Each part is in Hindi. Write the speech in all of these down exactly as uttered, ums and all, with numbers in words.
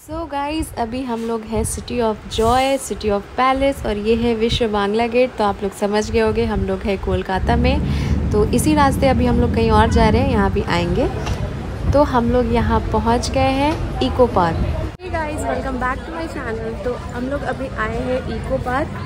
सो गाइज़ अभी हम लोग हैं city of joy, city of palace और ये है विश्व बांग्ला गेट। तो आप लोग समझ गए होंगे हम लोग हैं कोलकाता में। तो इसी रास्ते अभी हम लोग कहीं और जा रहे हैं, यहाँ भी आएंगे। तो हम लोग यहाँ पहुँच गए हैं eco park. Hey guys, welcome back to my channel. तो हम लोग अभी आए हैं इको पार्क।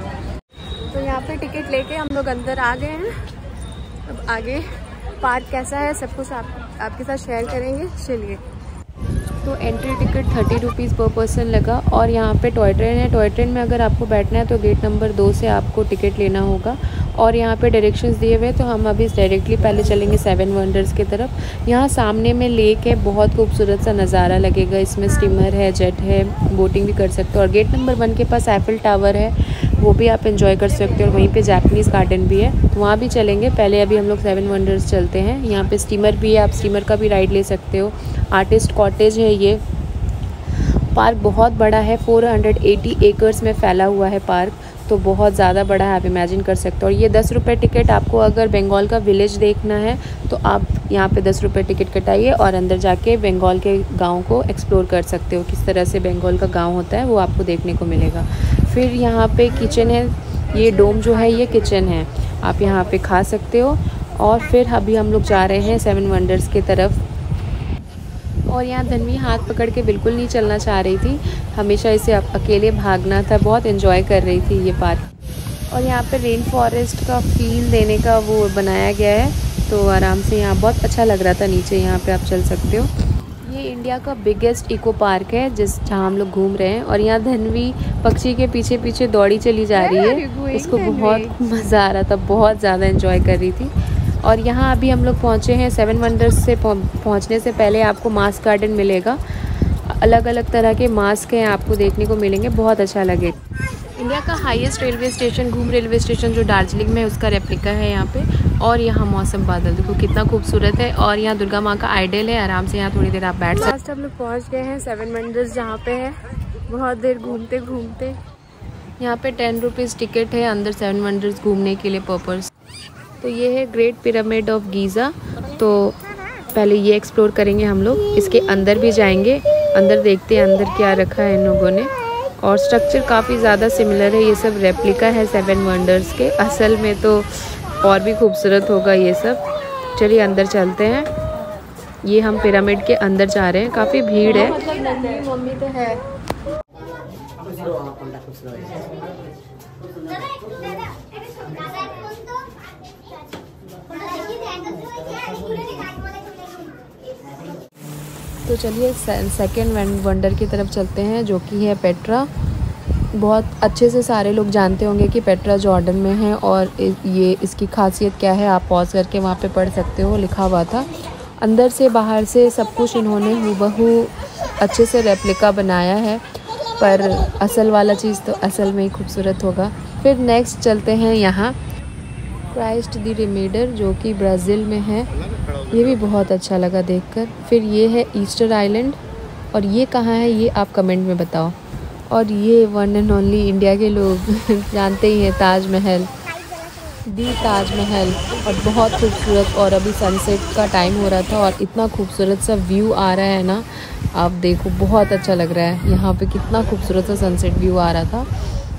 तो यहाँ पे टिकट लेके हम लोग अंदर आ गए हैं। अब आगे पार्क कैसा है सब कुछ आप आपके साथ शेयर करेंगे। चलिए। तो entry ticket thirty rupees per person लगा और यहाँ पे टॉय ट्रेन है। टॉय ट्रेन में अगर आपको बैठना है तो गेट नंबर दो से आपको टिकट लेना होगा और यहाँ पे डायरेक्शंस दिए हुए। तो हम अभी डायरेक्टली पहले चलेंगे सेवन वंडर्स की तरफ। यहाँ सामने में लेक है, बहुत खूबसूरत सा नज़ारा लगेगा। इसमें स्टीमर है, जेट है, बोटिंग भी कर सकते हो। और गेट नंबर वन के पास एफिल टावर है, वो भी आप एंजॉय कर सकते हो। और वहीं पे जापानीज़ गार्डन भी है, तो वहाँ भी चलेंगे। पहले अभी हम लोग सेवन वंडर्स चलते हैं। यहाँ पे स्टीमर भी है, आप स्टीमर का भी राइड ले सकते हो। आर्टिस्ट कॉटेज है ये। पार्क बहुत बड़ा है, फोर हंड्रेड एटी एकर्स में फैला हुआ है पार्क। तो बहुत ज़्यादा बड़ा है, आप इमेजिन कर सकते हो। और ये दस रुपये टिकट, आपको अगर बंगाल का विलेज देखना है तो आप यहाँ पे दस रुपये टिकट कटाइए और अंदर जाके बंगाल के गांव को एक्सप्लोर कर सकते हो। किस तरह से बंगाल का गांव होता है वो आपको देखने को मिलेगा। फिर यहाँ पे किचन है, ये डोम जो है ये किचन है, आप यहाँ पे खा सकते हो। और फिर अभी हम लोग जा रहे हैं सेवन वंडर्स की तरफ। और यहाँ धनवी हाथ पकड़ के बिल्कुल नहीं चलना चाह रही थी, हमेशा इसे अकेले भागना था। बहुत एंजॉय कर रही थी ये पार्क। और यहाँ पे रेन फॉरेस्ट का फील देने का वो बनाया गया है, तो आराम से यहाँ बहुत अच्छा लग रहा था। नीचे यहाँ पे आप चल सकते हो। ये इंडिया का बिगेस्ट इको पार्क है जिस जहाँ हम लोग घूम रहे हैं। और यहाँ धनवी पक्षी के पीछे पीछे दौड़ी चली जा रही है, इसको बहुत मज़ा आ रहा था, बहुत ज़्यादा एंजॉय कर रही थी। और यहाँ अभी हम लोग पहुँचे हैं। सेवन वंडर्स से पहुँचने से पहले आपको मास्क गार्डन मिलेगा। अलग अलग तरह के मास्क हैं, आपको देखने को मिलेंगे, बहुत अच्छा लगे। इंडिया का highest railway station, Ghum railway station जो दार्जिलिंग में है, उसका रेप्लिका है यहाँ पे। और यहाँ मौसम बादल देखो कितना खूबसूरत है। और यहाँ दुर्गा माँ का आइडल है, आराम से यहाँ थोड़ी देर आप बैठ सकते। लास्ट हम लोग पहुँच गए हैं सेवन वंडर्स जहाँ पे है। बहुत देर घूमते घूमते यहाँ पे टेन रुपीज़ टिकट है अंदर सेवन वंडर्स घूमने के लिए पर्पस। तो ये है ग्रेट पिरामिड ऑफ गीज़ा। तो पहले ये एक्सप्लोर करेंगे हम लोग, इसके अंदर भी जाएंगे। अंदर देखते हैं अंदर क्या रखा है इन लोगों ने। और स्ट्रक्चर काफ़ी ज़्यादा सिमिलर है, ये सब रेप्लिका है सेवन वंडर्स के। असल में तो और भी खूबसूरत होगा ये सब। चलिए अंदर चलते हैं। ये हम पिरामिड के अंदर जा रहे हैं, काफ़ी भीड़ है। मम्मी तो है। तो चलिए सेकेंड वंडर की तरफ चलते हैं जो कि है पेट्रा। बहुत अच्छे से सारे लोग जानते होंगे कि पेट्रा जॉर्डन में है। और ये इसकी खासियत क्या है आप पॉज करके वहाँ पे पढ़ सकते हो, लिखा हुआ था। अंदर से बाहर से सब कुछ इन्होंने हूबहू अच्छे से रेप्लिका बनाया है, पर असल वाला चीज़ तो असल में ही खूबसूरत होगा। फिर नेक्स्ट चलते हैं यहाँ क्राइस्ट द रिमेडर जो कि ब्राज़ील में है, ये भी बहुत अच्छा लगा देखकर। फिर ये है ईस्टर आइलैंड, और ये कहाँ है ये आप कमेंट में बताओ। और ये वन एंड ओनली इंडिया के लोग जानते ही हैं, ताजमहल, दी ताजमहल। और बहुत खूबसूरत। और अभी सनसेट का टाइम हो रहा था और इतना खूबसूरत सा व्यू आ रहा है ना, आप देखो बहुत अच्छा लग रहा है। यहाँ पे कितना खूबसूरत सा सनसेट व्यू आ रहा था।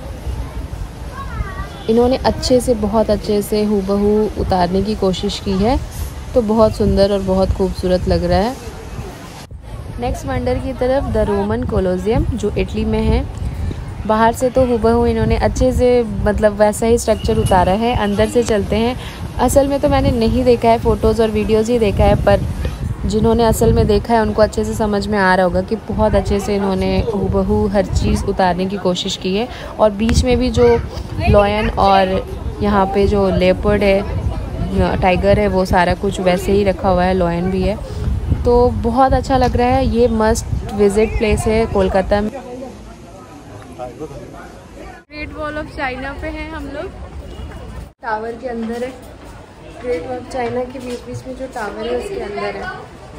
इन्होंने अच्छे से बहुत अच्छे से हूबहू उतारने की कोशिश की है, तो बहुत सुंदर और बहुत खूबसूरत लग रहा है। नेक्स्ट वंडर की तरफ द रोमन कोलोसियम जो इटली में है। बाहर से तो हूबहू इन्होंने अच्छे से मतलब वैसा ही स्ट्रक्चर उतारा है। अंदर से चलते हैं। असल में तो मैंने नहीं देखा है, फ़ोटोज़ और वीडियोज़ ही देखा है, पर जिन्होंने असल में देखा है उनको अच्छे से समझ में आ रहा होगा कि बहुत अच्छे से इन्होंने हूबहू हर चीज़ उतारने की कोशिश की है। और बीच में भी जो लॉयन और यहाँ पे जो लेपर्ड है, टाइगर है, वो सारा कुछ वैसे ही रखा हुआ है, लॉयन भी है। तो बहुत अच्छा लग रहा है। ये मस्ट विज़िट प्लेस है कोलकाता में। ग्रेट वॉल ऑफ चाइना पे हैं हम लोग, टावर के अंदर है। ग्रेट वॉल ऑफ चाइना के बीच बीच में जो टावर है उसके अंदर है।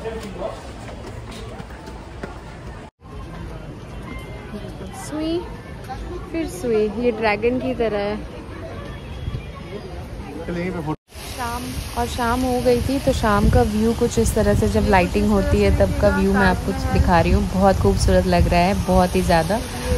सुई, फिर सुई, ये ड्रैगन की तरह है। शाम और शाम हो गई थी, तो शाम का व्यू कुछ इस तरह से जब लाइटिंग होती है तब का व्यू मैं आपको दिखा रही हूँ। बहुत खूबसूरत लग रहा है, बहुत ही ज़्यादा।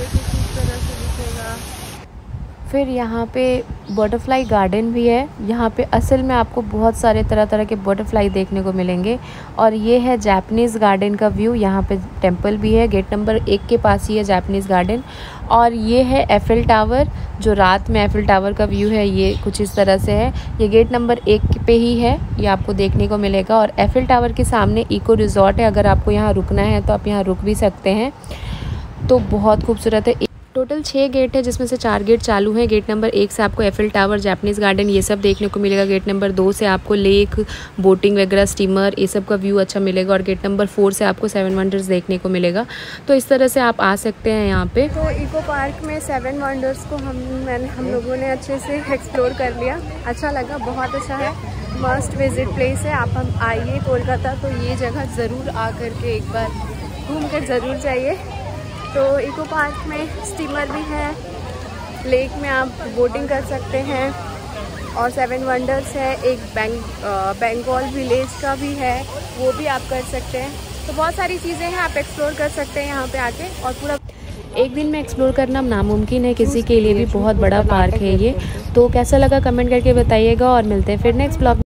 फिर यहाँ पे बटरफ्लाई गार्डन भी है। यहाँ पे असल में आपको बहुत सारे तरह तरह के बटरफ्लाई देखने को मिलेंगे। और ये है जापानीज़ गार्डन का व्यू। यहाँ पे टेंपल भी है, गेट नंबर एक के पास ही है जापानीज़ गार्डन। और ये है एफिल टावर, जो रात में एफिल टावर का व्यू है, ये कुछ इस तरह से है। ये गेट नंबर एक पे ही है, ये आपको देखने को मिलेगा। और एफिल टावर के सामने इको रिजॉर्ट है, अगर आपको यहाँ रुकना है तो आप यहाँ रुक भी सकते हैं। तो बहुत खूबसूरत है। टोटल छः गेट है, जिसमें से चार गेट चालू हैं। गेट नंबर एक से आपको एफिल टावर, जापानीज़ गार्डन ये सब देखने को मिलेगा। गेट नंबर दो से आपको लेक, बोटिंग वगैरह, स्टीमर, ये सब का व्यू अच्छा मिलेगा। और गेट नंबर फोर से आपको सेवन वंडर्स देखने को मिलेगा। तो इस तरह से आप आ सकते हैं यहाँ पे। तो इको पार्क में सेवन वंडर्स को हम मैंने हम लोगों ने अच्छे से एक्सप्लोर कर लिया। अच्छा लगा, बहुत अच्छा है, मस्ट विजिट प्लेस है। आप हम आइए कोलकाता तो ये जगह ज़रूर आ कर के एक बार घूम कर ज़रूर जाइए। तो इको पार्क में स्टीमर भी है, लेक में आप बोटिंग कर सकते हैं, और सेवन वंडर्स है, एक बेंग बंगाल विलेज का भी है, वो भी आप कर सकते हैं। तो बहुत सारी चीज़ें हैं, आप एक्सप्लोर कर सकते हैं यहाँ पे आके। और पूरा एक दिन में एक्सप्लोर करना नामुमकिन है, किसी के लिए भी बहुत बड़ा पार्क है ये। तो कैसा लगा कमेंट करके बताइएगा, और मिलते हैं फिर नेक्स्ट ब्लॉग।